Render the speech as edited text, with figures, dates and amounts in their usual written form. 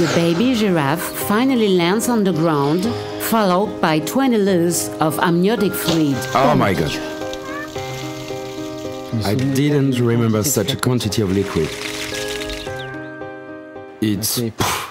baby giraffe finally lands on the ground, followed by 20 liters of amniotic fluid. Oh my god. I didn't remember such a quantity of liquid. It's